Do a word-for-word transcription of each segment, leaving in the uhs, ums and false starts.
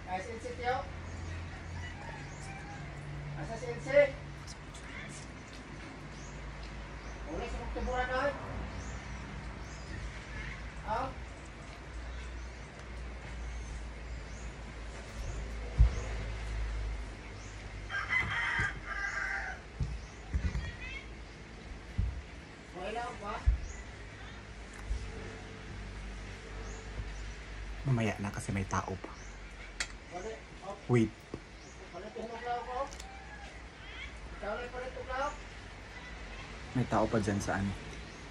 Ay, si Elsie, tiyo. Asa si Elsie? Uli, sa magtuburan na, oy. Aw. Mailaw ba? Mamaya na kasi may tao pa. Wala, oh. Wait. Wala tumuklaw ko. Ikaw na pala tuklaw. May tao pa dyan sa ano.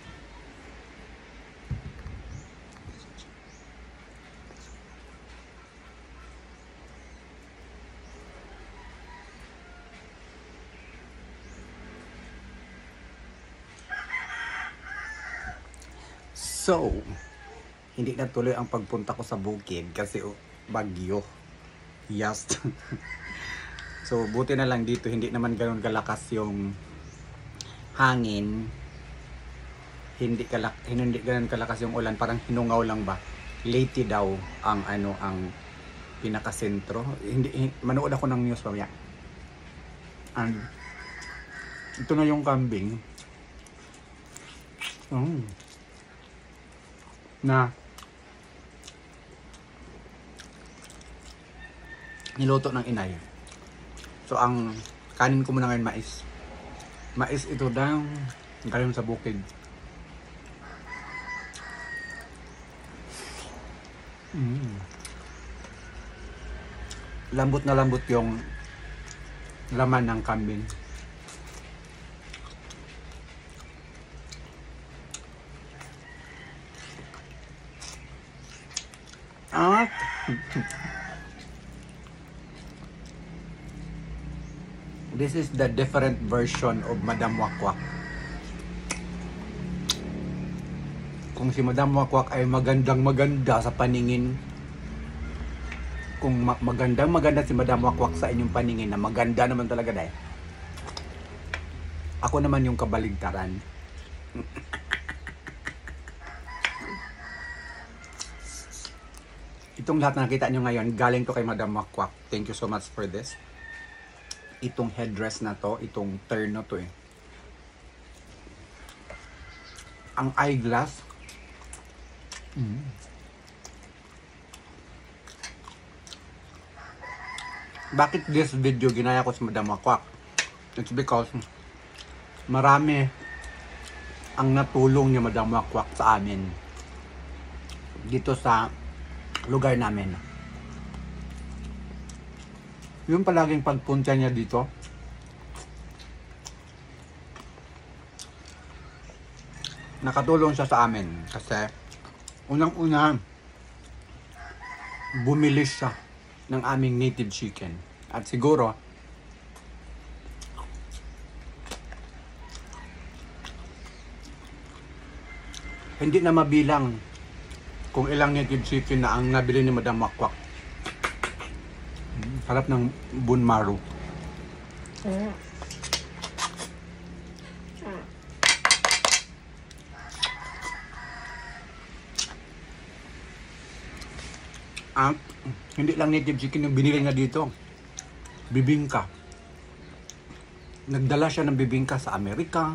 So, hindi na tuloy ang pagpunta ko sa bukid kasi oh, bagyo. Yes. So, buti na lang dito, hindi naman ganoon kalakas yung hangin. Hindi kalak hindi ganoon kalakas yung ulan, parang hinungaw lang ba. Leyte daw ang ano ang pinakasentro. Hindi, hindi manood ako ng news mamaya. And ito na yung kambing. Mm. Na niluto ng inay. So ang kanin ko muna ngayon mais. Mais ito daw galing sa bukid. Mm. Lambot na lambot yung laman ng kambing. At this is the different version of Madam Wakwak. Kung si Madam Wakwak ay magandang maganda sa paningin, kung ma magandang maganda si Madam Wakwak sa inyong paningin, na maganda naman talaga dahil, ako naman yung kabaligtaran. Itong lahat na nakita nyo ngayon, galing to kay Madam Wakwak. Thank you so much for this. Itong headdress na to, itong turn na to eh. Ang eyeglass. Mm. Bakit this video ginaya ko sa Madam Wakwak? It's because marami ang natulong ni Madam Wakwak sa amin dito sa lugar namin. Yung palaging pagpunta niya dito, nakatulong siya sa amin kasi unang-una bumili siya ng aming native chicken at siguro hindi na mabilang kung ilang native chicken na ang nabili ni Madam Wakwak. Sarap ng bone marrow. Mm. At hindi lang native chicken yung binili niya dito. Bibingka. Nagdala siya ng bibingka sa Amerika.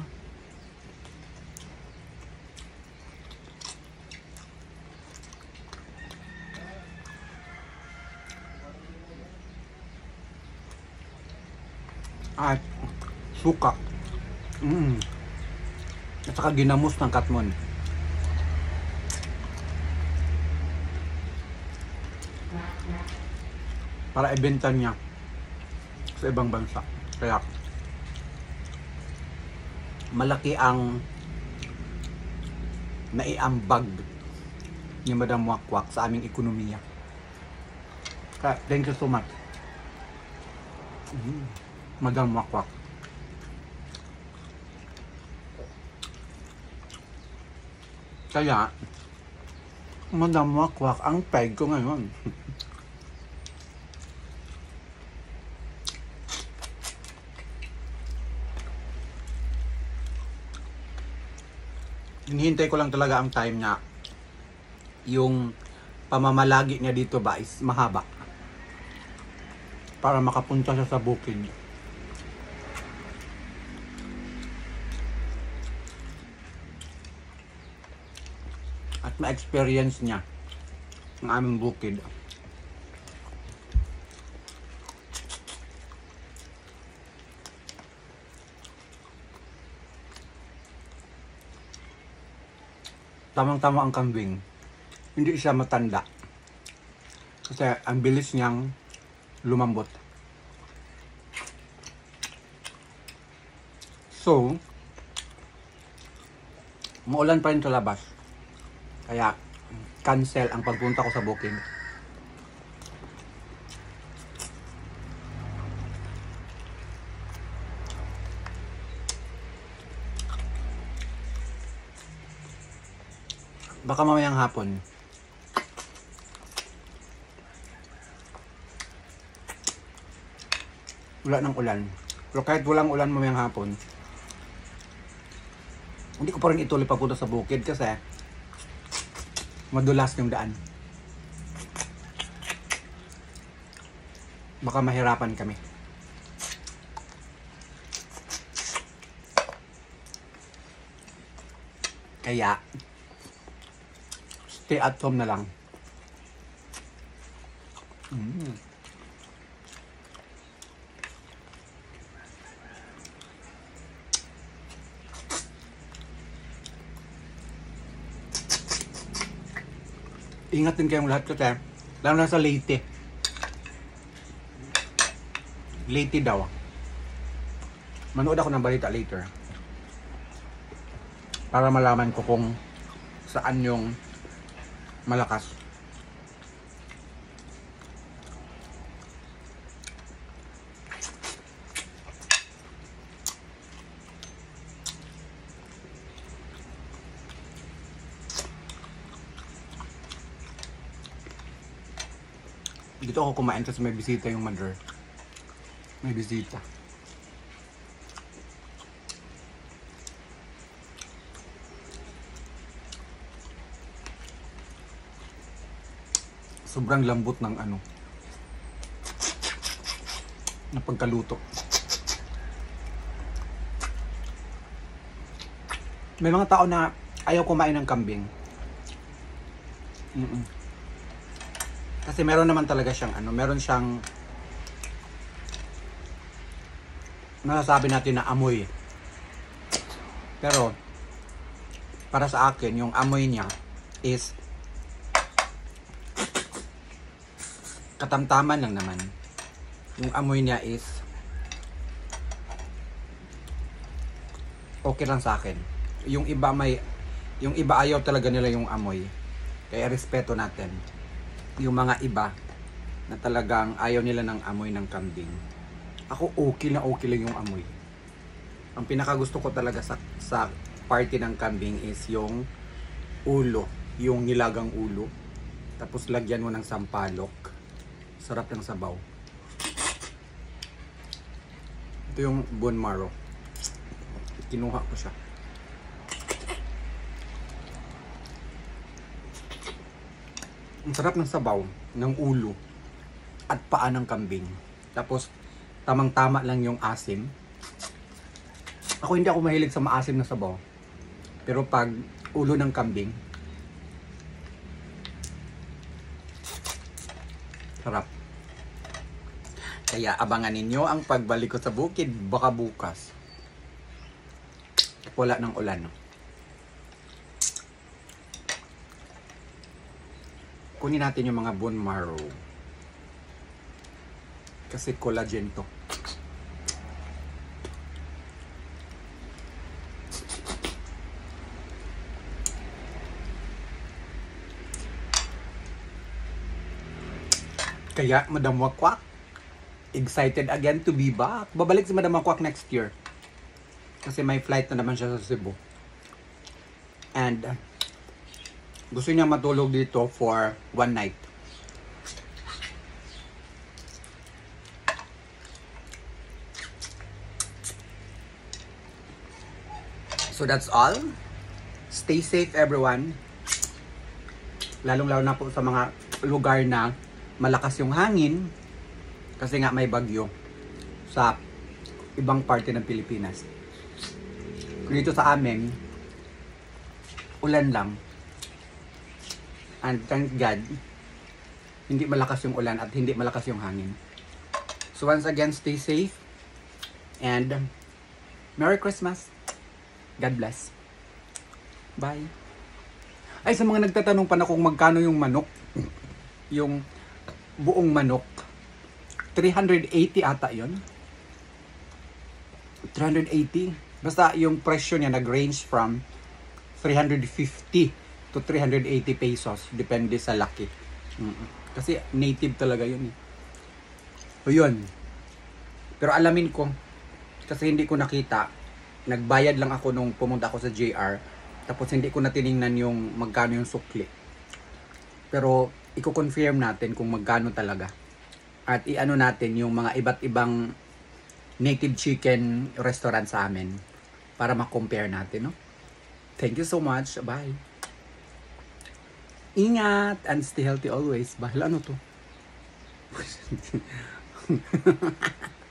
At suka. Mm. At saka ginamos ng katmon. Para ibenta niya sa ibang bansa. Kaya malaki ang naiambag ni Madam Wakwak sa aming ekonomiya. Kaya thank you so much. Mm. Madam Wakwak. Kaya Madam Wakwak ang peg ko ngayon. Hinihintay ko lang talaga ang time niya. Yung pamamalagi niya dito ba is mahaba. para makapunta siya sa bukid. At ma-experience niya ang aming bukid. Tamang-tama ang kambing. Hindi siya matanda. Kasi ang bilis niyang lumambot. So, maulan pa rin sa labas. Kaya, cancel ang pagpunta ko sa bukid. Baka mamayang hapon. Wala ng ulan. Pero kahit walang ulan mamayang hapon, hindi ko pa rin ituloy pagpunta sa bukid kasi madulas yung daan. Baka mahirapan kami. Kaya, stay at home na lang. Mm. Ingat din kayong lahat kasi, lalo na sa Leyte. Leyte daw. Manood ako ng balita later. Para malaman ko kung saan yung malakas. Dito ako kumain kasi may bisita yung mother. May bisita. Sobrang lambot ng ano, na pagkaluto. May mga tao na ayaw kumain ng kambing. Mm-mm. Kasi meron naman talaga siyang ano, meron siyang nasasabi natin na amoy. Pero para sa akin, yung amoy niya is katamtaman lang naman. Yung amoy niya is okay lang sa akin. Yung iba may yung iba ayaw talaga nila yung amoy. Kaya respeto natin. Yung mga iba na talagang ayaw nila ng amoy ng kambing. Ako okay na okay lang yung amoy. Ang pinaka gusto ko talaga sa sa party ng kambing is yung ulo, yung nilagang ulo. Tapos lagyan mo ng sampalok. Sarap ng sabaw. Ito yung bone marrow. Kinuha ko siya. Ang sarap ng sabaw, ng ulo, at paa ng kambing. Tapos, tamang-tama lang yung asim. Ako hindi ako mahilig sa maasim na sabaw. Pero pag ulo ng kambing, sarap. Kaya abangan ninyo ang pagbalik ko sa bukid, baka bukas. Wala ng ulan. Kunin natin yung mga bone marrow. Kasi collagen to. Kaya Madam Wakwak, excited again to be back. Babalik si Madam Wakwak next year. Kasi may flight na naman siya sa Cebu. And uh, gusto niya matulog dito for one night. So that's all. Stay safe everyone. Lalong-lalo na po sa mga lugar na malakas yung hangin. Kasi nga may bagyo sa ibang parte ng Pilipinas. Dito sa amin, ulan lang. And thank God, hindi malakas yung ulan at hindi malakas yung hangin. So once again, stay safe. And Merry Christmas. God bless. Bye. Ay, sa mga nagtatanong pa na kung magkano yung manok, yung buong manok, three hundred eighty ata yun. three hundred eighty. Basta yung presyo niya nag-range from three hundred fifty to three hundred eighty pesos. Depende sa laki. Mm-mm. Kasi native talaga yun. Eh. O yun. Pero alamin ko, kasi hindi ko nakita, nagbayad lang ako nung pumunta ako sa J R, tapos hindi ko na tiningnan yung magkano yung sukli. Pero i-confirm natin kung magkano talaga. At i-ano natin yung mga iba't ibang native chicken restaurant sa amin para ma-compare natin, no? Thank you so much. Bye. Ingat and stay healthy always. Bahala ano to?